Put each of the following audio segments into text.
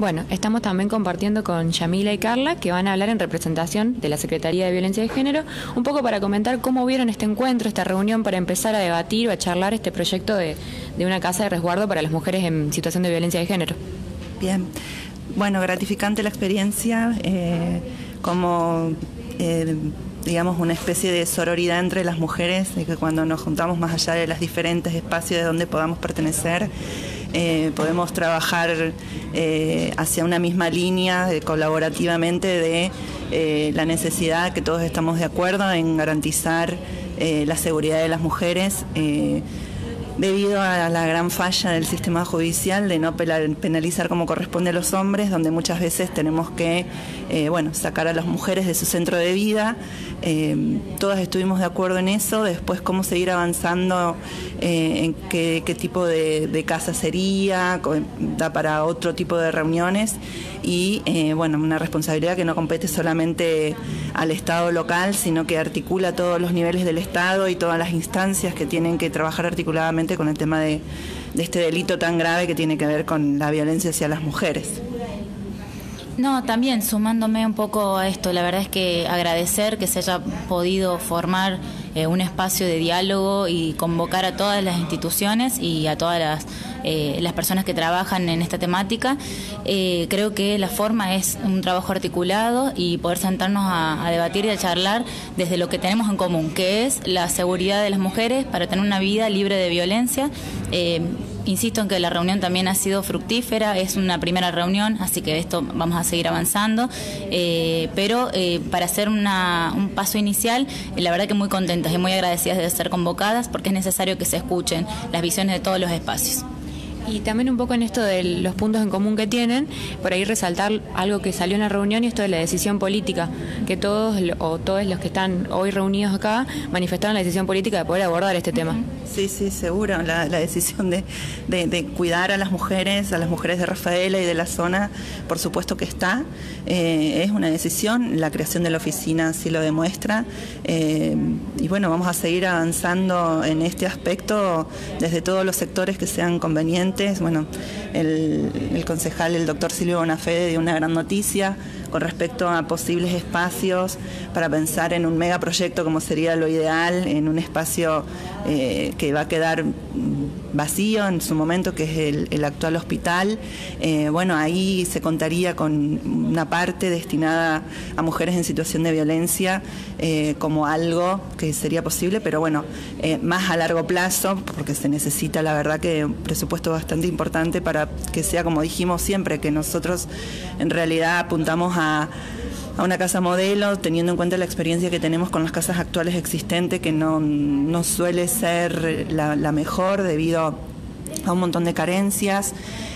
Bueno, estamos también compartiendo con Yamila y Carla, que van a hablar en representación de la Secretaría de Violencia de Género, un poco para comentar cómo vieron este encuentro, esta reunión, para empezar a debatir o a charlar este proyecto de una casa de resguardo para las mujeres en situación de violencia de género. Bien, bueno, gratificante la experiencia, digamos, una especie de sororidad entre las mujeres, de que cuando nos juntamos más allá de los diferentes espacios de donde podamos pertenecer, podemos trabajar hacia una misma línea colaborativamente de la necesidad, que todos estamos de acuerdo en garantizar la seguridad de las mujeres, debido a la gran falla del sistema judicial de no penalizar como corresponde a los hombres, donde muchas veces tenemos que sacar a las mujeres de su centro de vida. Todas estuvimos de acuerdo en eso. Después, cómo seguir avanzando, en qué tipo de casa sería, da para otro tipo de reuniones, y una responsabilidad que no compete solamente al Estado local, sino que articula todos los niveles del Estado y todas las instancias que tienen que trabajar articuladamente con el tema de este delito tan grave que tiene que ver con la violencia hacia las mujeres. No, también sumándome un poco a esto, la verdad es que agradecer que se haya podido formar un espacio de diálogo y convocar a todas las instituciones y a todas las personas que trabajan en esta temática. Creo que la forma es un trabajo articulado y poder sentarnos a debatir y a charlar desde lo que tenemos en común, que es la seguridad de las mujeres para tener una vida libre de violencia. Insisto en que la reunión también ha sido fructífera, es una primera reunión, así que esto vamos a seguir avanzando, pero para hacer un paso inicial, la verdad que muy contentas y muy agradecidas de ser convocadas, porque es necesario que se escuchen las visiones de todos los espacios. Y también un poco en esto de los puntos en común que tienen, por ahí resaltar algo que salió en la reunión, y esto de la decisión política, que todos los que están hoy reunidos acá manifestaron la decisión política de poder abordar este tema. Sí, seguro, la decisión de cuidar a las mujeres de Rafaela y de la zona, por supuesto que está, es una decisión, la creación de la oficina así lo demuestra, y vamos a seguir avanzando en este aspecto desde todos los sectores que sean convenientes. El concejal, el doctor Silvio Bonafede, dio una gran noticia con respecto a posibles espacios para pensar en un megaproyecto, como sería lo ideal, en un espacio que va a quedar vacío en su momento, que es el actual hospital. Ahí se contaría con una parte destinada a mujeres en situación de violencia, como algo que sería posible, pero más a largo plazo, porque se necesita, la verdad, que un presupuesto bastante importante para que sea, como dijimos siempre, que nosotros en realidad apuntamos a una casa modelo, teniendo en cuenta la experiencia que tenemos con las casas actuales existentes, que no suele ser la mejor debido a un montón de carencias.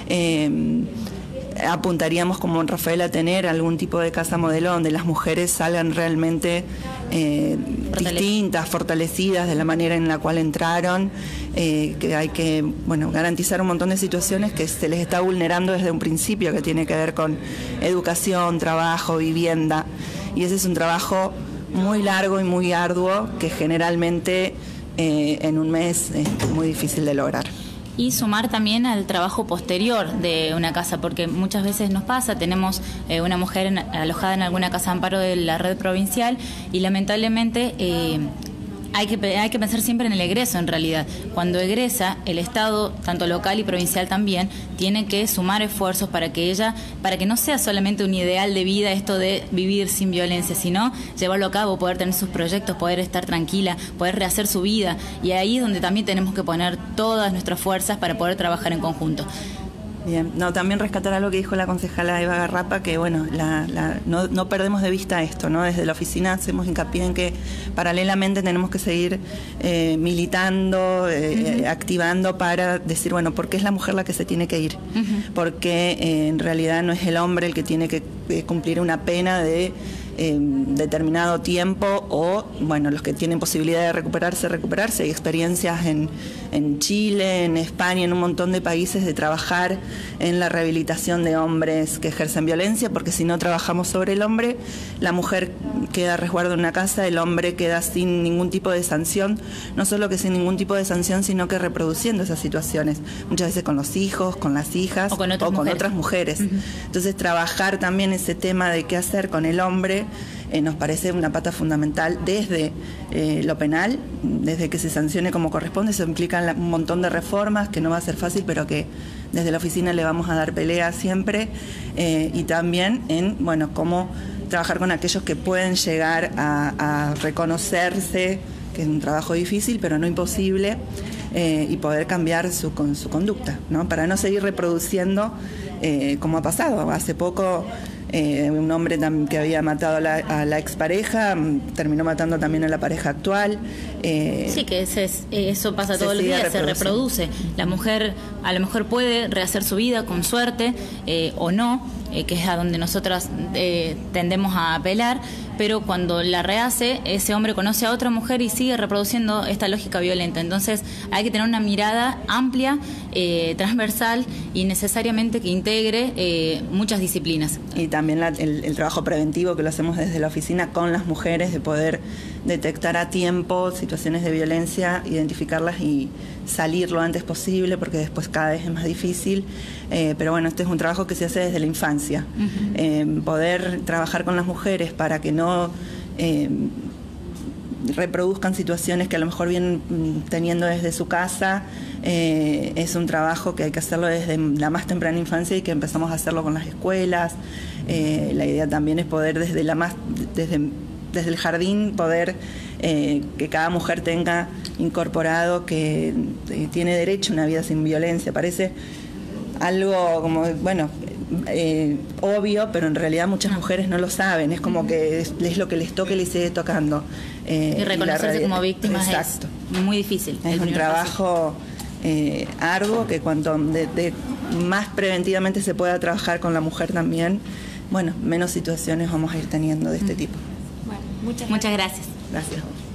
Apuntaríamos, como en Rafaela, a tener algún tipo de casa modelo donde las mujeres salgan realmente distintas, fortalecidas de la manera en la cual entraron, que hay que garantizar un montón de situaciones que se les está vulnerando desde un principio, que tiene que ver con educación, trabajo, vivienda, y ese es un trabajo muy largo y muy arduo que generalmente en un mes es muy difícil de lograr. Y sumar también al trabajo posterior de una casa, porque muchas veces nos pasa, tenemos una mujer alojada en alguna casa de amparo de la red provincial y lamentablemente hay que pensar siempre en el egreso. En realidad, cuando egresa, el Estado, tanto local y provincial también, tiene que sumar esfuerzos para que no sea solamente un ideal de vida esto de vivir sin violencia, sino llevarlo a cabo, poder tener sus proyectos, poder estar tranquila, poder rehacer su vida, y ahí es donde también tenemos que poner todas nuestras fuerzas para poder trabajar en conjunto. Bien, también rescatar algo que dijo la concejala Eva Garrapa, que no perdemos de vista esto, ¿no? Desde la oficina hacemos hincapié en que paralelamente tenemos que seguir militando, activando para decir, ¿por qué es la mujer la que se tiene que ir? Porque en realidad no es el hombre el que tiene que cumplir una pena de determinado tiempo, o bueno, los que tienen posibilidad de recuperarse. Hay experiencias en Chile, en España, en un montón de países de trabajar en la rehabilitación de hombres que ejercen violencia, porque si no trabajamos sobre el hombre, la mujer queda a resguardo en una casa, el hombre queda sin ningún tipo de sanción, no solo que sin ningún tipo de sanción, sino que reproduciendo esas situaciones, muchas veces con los hijos, con las hijas o con otras mujeres. Entonces trabajar también ese tema de qué hacer con el hombre nos parece una pata fundamental desde lo penal, desde que se sancione como corresponde. Eso implica un montón de reformas que no va a ser fácil, pero que desde la oficina le vamos a dar pelea siempre, y también en, bueno, cómo trabajar con aquellos que pueden llegar a reconocerse, que es un trabajo difícil pero no imposible, y poder cambiar su conducta, ¿no? Para no seguir reproduciendo como ha pasado. Hace poco un hombre que había matado a la expareja terminó matando también a la pareja actual. Sí, que eso pasa todos los días, se reproduce. La mujer a lo mejor puede rehacer su vida con suerte, o no, que es a donde nosotras tendemos a apelar, pero cuando la rehace, ese hombre conoce a otra mujer y sigue reproduciendo esta lógica violenta. Entonces hay que tener una mirada amplia, transversal, y necesariamente que integre muchas disciplinas. Y también el trabajo preventivo que lo hacemos desde la oficina con las mujeres, de poder detectar a tiempo situaciones de violencia, identificarlas y salir lo antes posible, porque después cada vez es más difícil. Pero bueno, este es un trabajo que se hace desde la infancia. Poder trabajar con las mujeres para que no reproduzcan situaciones que a lo mejor vienen teniendo desde su casa, es un trabajo que hay que hacerlo desde la más temprana infancia, y que empezamos a hacerlo con las escuelas. La idea también es poder desde el jardín poder que cada mujer tenga incorporado que tiene derecho a una vida sin violencia. Parece algo como, bueno, obvio, pero en realidad muchas mujeres no lo saben. Es como que es lo que les toca y les sigue tocando. Y reconocerse como víctimas es muy difícil. Es un trabajo arduo, que cuanto más preventivamente se pueda trabajar con la mujer también, bueno, menos situaciones vamos a ir teniendo de este tipo. Bueno, muchas gracias. Gracias.